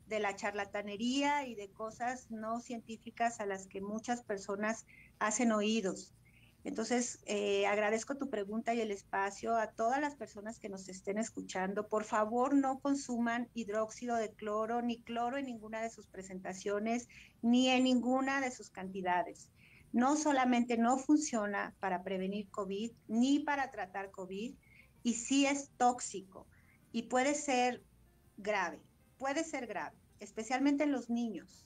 de la charlatanería y de cosas no científicas a las que muchas personas hacen oídos. Entonces, eh, agradezco tu pregunta y el espacio a todas las personas que nos estén escuchando. Por favor, no consuman hidróxido de cloro ni cloro en ninguna de sus presentaciones ni en ninguna de sus cantidades. No solamente no funciona para prevenir COVID ni para tratar COVID, y sí es tóxico y puede ser grave, puede ser grave, especialmente en los niños.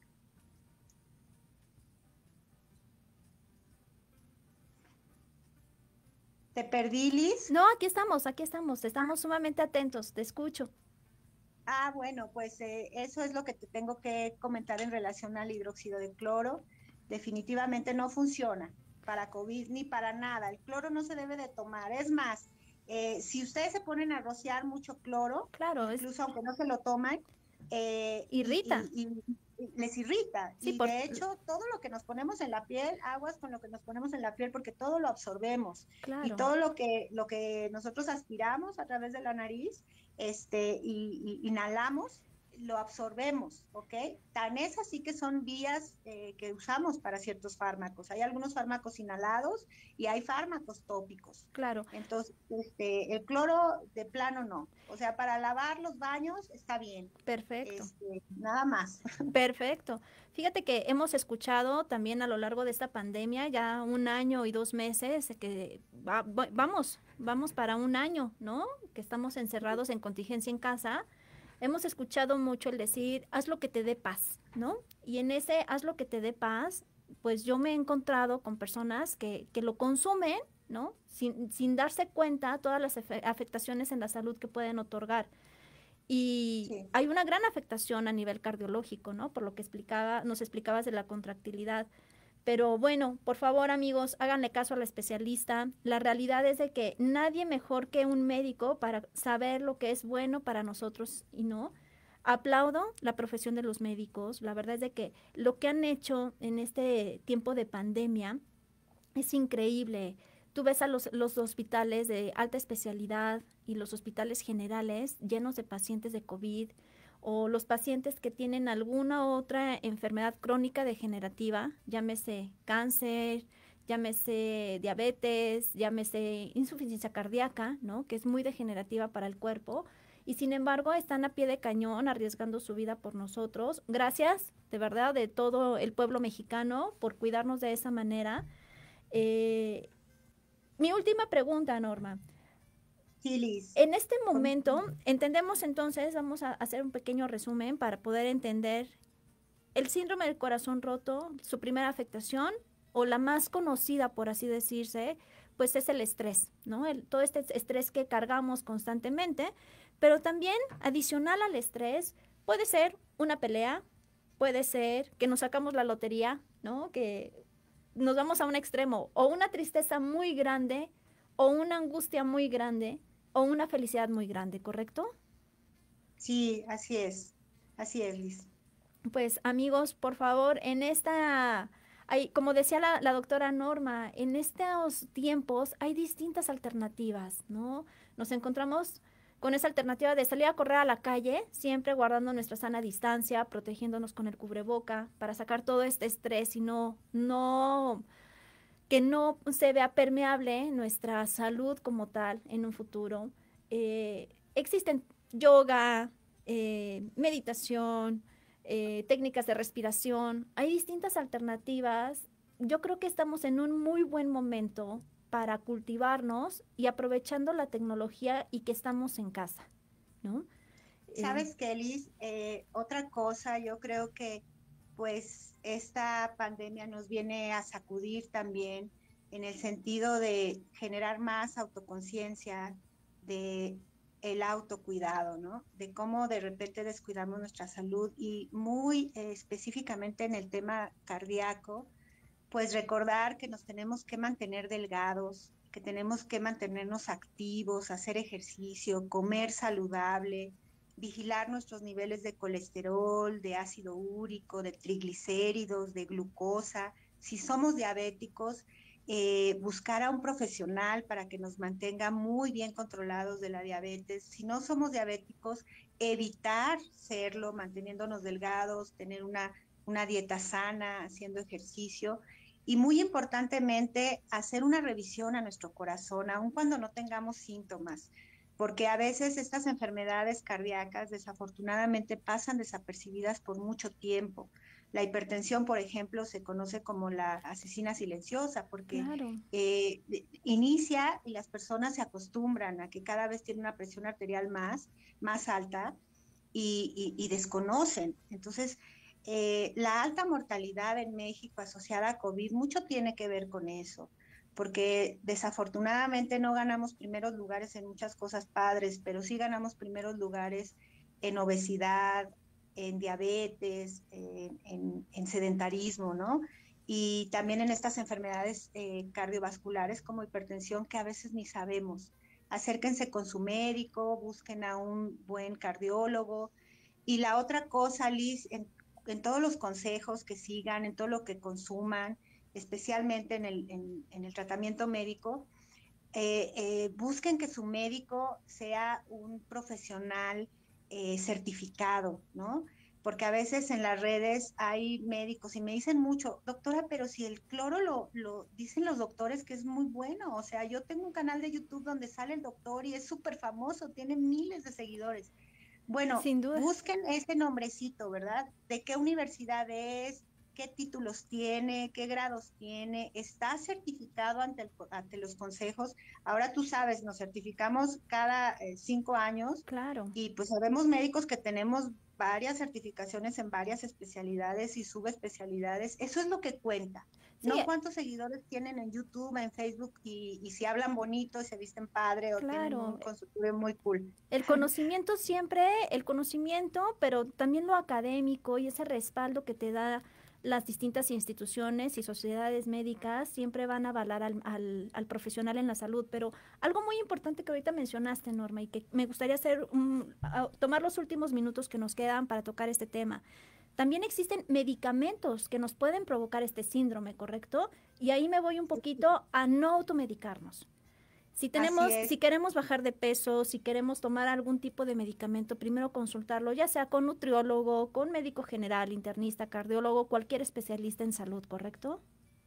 ¿Te perdí, Liz? No, aquí estamos, aquí estamos, estamos sumamente atentos, te escucho. Ah, bueno, pues eh, eso es lo que te tengo que comentar en relación al hidróxido de cloro. Definitivamente no funciona para COVID ni para nada. El cloro no se debe de tomar. Es más, eh, si ustedes se ponen a rociar mucho cloro, claro, incluso es... aunque no se lo toman, eh, irrita. Y, y, y les irrita. Sí, y por... de hecho, todo lo que nos ponemos en la piel, aguas con lo que nos ponemos en la piel, porque todo lo absorbemos. Claro. Y todo lo que, lo que nosotros aspiramos a través de la nariz, este, y, y inhalamos, lo absorbemos, ¿ok? Tan es así que son vías eh, que usamos para ciertos fármacos. Hay algunos fármacos inhalados y hay fármacos tópicos. Claro. Entonces, este, el cloro de plano no. O sea, para lavar los baños está bien. Perfecto. Este, nada más. Perfecto. Fíjate que hemos escuchado también a lo largo de esta pandemia, ya un año y dos meses, que va, vamos, vamos para un año, ¿no? Que estamos encerrados en contingencia en casa. Hemos escuchado mucho el decir, haz lo que te dé paz, ¿no? Y en ese haz lo que te dé paz, pues yo me he encontrado con personas que, que lo consumen, ¿no? Sin, sin darse cuenta todas las afectaciones en la salud que pueden otorgar. Y sí. Hay una gran afectación a nivel cardiológico, ¿no? Por lo que explicaba, nos explicabas de la contractilidad. Pero bueno, por favor, amigos, háganle caso a la especialista. La realidad es de que nadie mejor que un médico para saber lo que es bueno para nosotros y no. Aplaudo la profesión de los médicos. La verdad es de que lo que han hecho en este tiempo de pandemia es increíble. Tú ves a los, los hospitales de alta especialidad y los hospitales generales llenos de pacientes de COVID, o los pacientes que tienen alguna otra enfermedad crónica degenerativa, llámese cáncer, llámese diabetes, llámese insuficiencia cardíaca, ¿no? Que es muy degenerativa para el cuerpo, y sin embargo están a pie de cañón arriesgando su vida por nosotros. Gracias, de verdad, de todo el pueblo mexicano por cuidarnos de esa manera. Eh, mi última pregunta, Norma. En este momento, entendemos entonces, vamos a hacer un pequeño resumen para poder entender el síndrome del corazón roto, su primera afectación, o la más conocida, por así decirse, pues es el estrés, ¿no? El, todo este estrés que cargamos constantemente, pero también adicional al estrés puede ser una pelea, puede ser que nos sacamos la lotería, ¿no? Que nos vamos a un extremo, o una tristeza muy grande, o una angustia muy grande, o una felicidad muy grande, ¿correcto? Sí, así es, así es, Liz. Pues amigos, por favor, en esta, hay, como decía la, la doctora Norma, en estos tiempos hay distintas alternativas, ¿no? Nos encontramos con esa alternativa de salir a correr a la calle, siempre guardando nuestra sana distancia, protegiéndonos con el cubreboca, para sacar todo este estrés y no, no... que no se vea permeable nuestra salud como tal en un futuro. Eh, existen yoga, eh, meditación, eh, técnicas de respiración. Hay distintas alternativas. Yo creo que estamos en un muy buen momento para cultivarnos y aprovechando la tecnología y que estamos en casa, ¿no? ¿Sabes qué, Liz? Eh, otra cosa, yo creo que pues esta pandemia nos viene a sacudir también en el sentido de generar más autoconciencia, de el autocuidado, ¿no? De cómo de repente descuidamos nuestra salud y muy eh, específicamente en el tema cardíaco, pues recordar que nos tenemos que mantener delgados, que tenemos que mantenernos activos, hacer ejercicio, comer saludable, vigilar nuestros niveles de colesterol, de ácido úrico, de triglicéridos, de glucosa. Si somos diabéticos, eh, buscar a un profesional para que nos mantenga muy bien controlados de la diabetes. Si no somos diabéticos, evitar serlo, manteniéndonos delgados, tener una, una dieta sana, haciendo ejercicio y muy importantemente hacer una revisión a nuestro corazón, aun cuando no tengamos síntomas, porque a veces estas enfermedades cardíacas desafortunadamente pasan desapercibidas por mucho tiempo. La hipertensión, por ejemplo, se conoce como la asesina silenciosa porque Claro. eh, inicia y las personas se acostumbran a que cada vez tienen una presión arterial más, más alta y, y, y desconocen. Entonces, eh, la alta mortalidad en México asociada a COVID mucho tiene que ver con eso, porque desafortunadamente no ganamos primeros lugares en muchas cosas padres, pero sí ganamos primeros lugares en obesidad, en diabetes, en, en, en sedentarismo, ¿no? Y también en estas enfermedades eh, cardiovasculares como hipertensión que a veces ni sabemos. Acérquense con su médico, busquen a un buen cardiólogo. Y la otra cosa, Liz, en, en todos los consejos que sigan, en todo lo que consuman, especialmente en el, en, en el tratamiento médico, eh, eh, busquen que su médico sea un profesional Eh, certificado, ¿no? Porque a veces en las redes hay médicos y me dicen mucho, doctora, pero si el cloro lo, lo dicen los doctores que es muy bueno, o sea, yo tengo un canal de YouTube donde sale el doctor y es súper famoso, tiene miles de seguidores. Bueno, Sin duda. busquen ese nombrecito, ¿verdad? ¿De qué universidad es? ¿Qué títulos tiene? ¿Qué grados tiene? ¿Está certificado ante, el, ante los consejos? Ahora tú sabes, nos certificamos cada eh, cinco años. Claro. Y pues sabemos médicos que tenemos varias certificaciones en varias especialidades y subespecialidades. Eso es lo que cuenta. Sí. No cuántos seguidores tienen en YouTube, en Facebook y, y si hablan bonito y se visten padre o Claro. tienen un consultorio muy cool. El conocimiento siempre, el conocimiento, pero también lo académico y ese respaldo que te da las distintas instituciones y sociedades médicas siempre van a avalar al, al, al profesional en la salud, pero algo muy importante que ahorita mencionaste, Norma, y que me gustaría hacer un, a, tomar los últimos minutos que nos quedan para tocar este tema. También existen medicamentos que nos pueden provocar este síndrome, ¿correcto? Y ahí me voy un poquito a no automedicarnos. Si tenemos, si queremos bajar de peso, si queremos tomar algún tipo de medicamento, primero consultarlo, ya sea con nutriólogo, con médico general, internista, cardiólogo, cualquier especialista en salud, ¿correcto?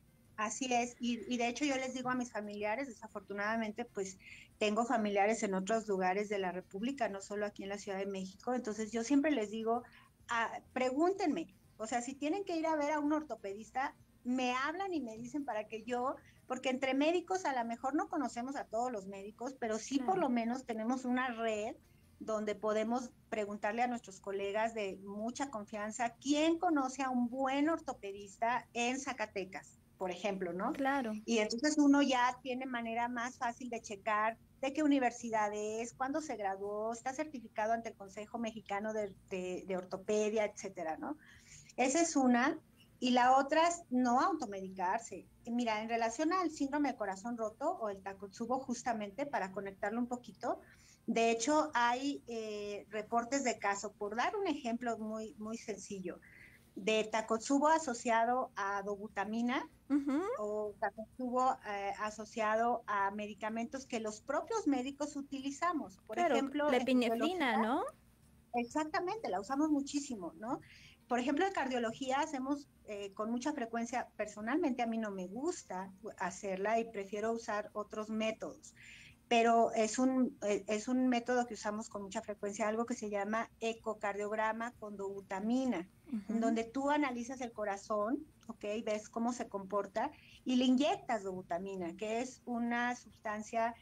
Así es, y, y de hecho yo les digo a mis familiares, desafortunadamente pues tengo familiares en otros lugares de la República, no solo aquí en la Ciudad de México, entonces yo siempre les digo, ah, pregúntenme, o sea, si tienen que ir a ver a un ortopedista, me hablan y me dicen para que yo, porque entre médicos a lo mejor no conocemos a todos los médicos, pero sí claro. Por lo menos tenemos una red donde podemos preguntarle a nuestros colegas de mucha confianza, ¿quién conoce a un buen ortopedista en Zacatecas, por ejemplo, ¿no? Claro. Y entonces uno ya tiene manera más fácil de checar de qué universidad es, cuándo se graduó, está certificado ante el Consejo Mexicano de, de, de Ortopedia, etcétera, ¿no? Esa es una. Y la otra es no automedicarse. Mira, en relación al síndrome de corazón roto o el Takotsubo, justamente para conectarlo un poquito, de hecho hay eh, reportes de caso, por dar un ejemplo muy, muy sencillo, de Takotsubo asociado a dobutamina uh-huh. o Takotsubo eh, asociado a medicamentos que los propios médicos utilizamos. Por claro, ejemplo, la epinefrina, ¿no? Exactamente, la usamos muchísimo, ¿no? Por ejemplo, en cardiología hacemos eh, con mucha frecuencia, personalmente a mí no me gusta hacerla y prefiero usar otros métodos, pero es un, es un método que usamos con mucha frecuencia, algo que se llama ecocardiograma con dobutamina, uh-huh. en donde tú analizas el corazón, ¿ok? Ves cómo se comporta y le inyectas dobutamina, que es una sustancia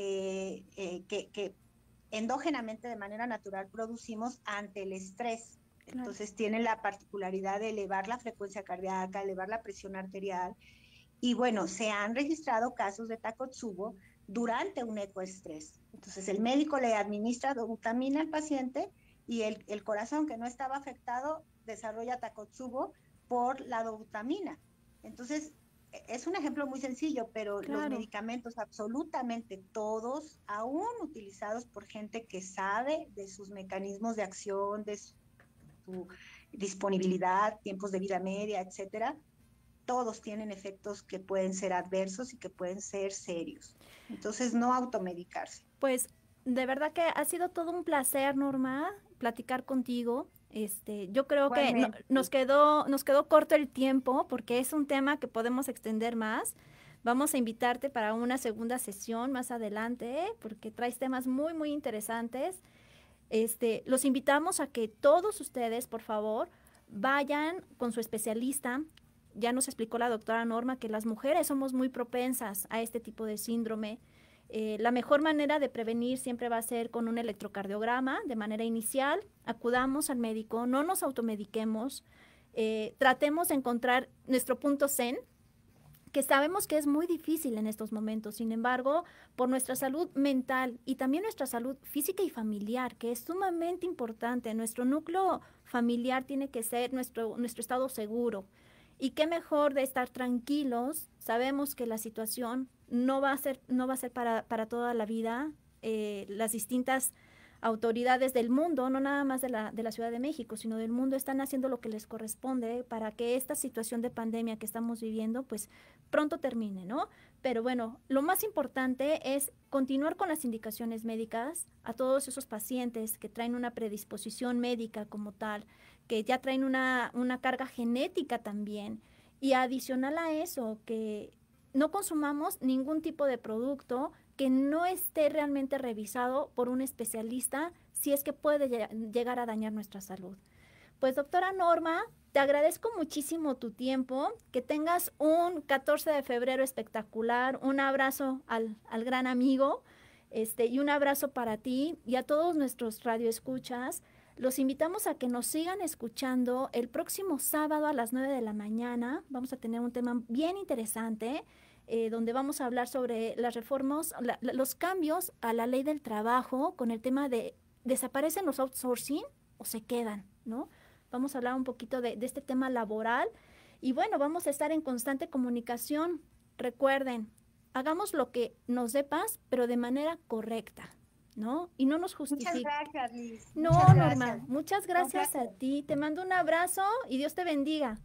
eh, eh, que, que endógenamente de manera natural producimos ante el estrés. Entonces claro. Tiene la particularidad de elevar la frecuencia cardíaca, elevar la presión arterial y bueno, se han registrado casos de Takotsubo durante un ecoestrés. Entonces el médico le administra dobutamina al paciente y el, el corazón que no estaba afectado desarrolla Takotsubo por la dobutamina. Entonces es un ejemplo muy sencillo, pero claro. Los medicamentos absolutamente todos, aún utilizados por gente que sabe de sus mecanismos de acción, de su su disponibilidad, tiempos de vida media, etcétera, todos tienen efectos que pueden ser adversos y que pueden ser serios. Entonces, no automedicarse. Pues, de verdad que ha sido todo un placer, Norma. platicar contigo. Este, yo creo que no, nos quedó, nos quedó corto el tiempo porque es un tema que podemos extender más. Vamos a invitarte para una segunda sesión más adelante, ¿eh? Porque traes temas muy, muy interesantes. Este, los invitamos a que todos ustedes, por favor, vayan con su especialista. Ya nos explicó la doctora Norma que las mujeres somos muy propensas a este tipo de síndrome. Eh, la mejor manera de prevenir siempre va a ser con un electrocardiograma de manera inicial. Acudamos al médico, no nos automediquemos, eh, tratemos de encontrar nuestro punto zen, que sabemos que es muy difícil en estos momentos. Sin embargo, por nuestra salud mental y también nuestra salud física y familiar, que es sumamente importante, nuestro núcleo familiar tiene que ser nuestro, nuestro estado seguro. Y qué mejor de estar tranquilos. Sabemos que la situación no va a ser, no va a ser para, para toda la vida. Eh, las distintas autoridades del mundo, no nada más de la, de la Ciudad de México, sino del mundo, están haciendo lo que les corresponde para que esta situación de pandemia que estamos viviendo, pues pronto termine, ¿no? Pero bueno, lo más importante es continuar con las indicaciones médicas a todos esos pacientes que traen una predisposición médica como tal, que ya traen una, una carga genética también, y adicional a eso, que no consumamos ningún tipo de producto que no esté realmente revisado por un especialista, si es que puede llegar a dañar nuestra salud. Pues doctora Norma, te agradezco muchísimo tu tiempo, que tengas un catorce de febrero espectacular, un abrazo al, al gran amigo, este, y un abrazo para ti y a todos nuestros radioescuchas. Los invitamos a que nos sigan escuchando el próximo sábado a las nueve de la mañana. Vamos a tener un tema bien interesante, Eh, donde vamos a hablar sobre las reformas, la, los cambios a la ley del trabajo con el tema de ¿desaparecen los outsourcing o se quedan? ¿No? Vamos a hablar un poquito de, de este tema laboral y bueno, vamos a estar en constante comunicación. Recuerden, hagamos lo que nos dé paz, pero de manera correcta, ¿no? Y no nos justifique. Muchas gracias, Liz. No, muchas Norma, gracias. muchas gracias a ti. Te mando un abrazo y Dios te bendiga.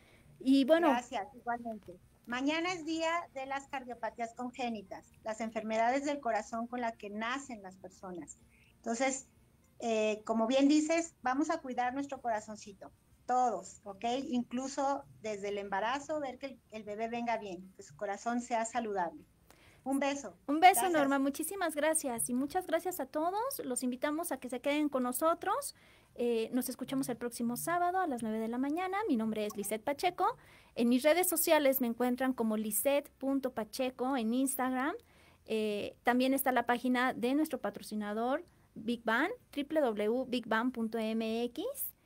Y bueno. Gracias, igualmente. Mañana es día de las cardiopatías congénitas, las enfermedades del corazón con las que nacen las personas. Entonces, eh, como bien dices, vamos a cuidar nuestro corazoncito, todos, ¿ok? Incluso desde el embarazo, ver que el, el bebé venga bien, que su corazón sea saludable. Un beso. Un beso, gracias. Norma. Muchísimas gracias. Y muchas gracias a todos. Los invitamos a que se queden con nosotros. Eh, nos escuchamos el próximo sábado a las nueve de la mañana. Mi nombre es Lisette Pacheco. En mis redes sociales me encuentran como lisette punto pacheco en Instagram. Eh, también está la página de nuestro patrocinador Big Bang, doble u doble u doble u punto big bang punto m x.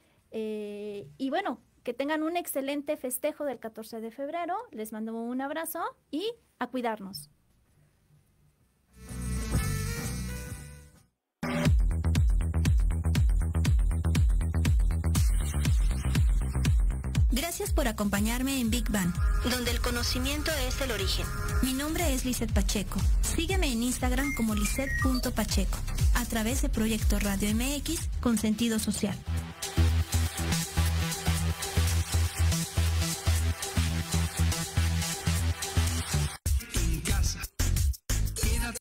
Eh, y bueno, que tengan un excelente festejo del catorce de febrero. Les mando un abrazo y a cuidarnos. Gracias por acompañarme en Big Bang, donde el conocimiento es el origen. Mi nombre es Lisette Pacheco. Sígueme en Instagram como lisette punto pacheco, a través de Proyecto Radio M X con sentido social.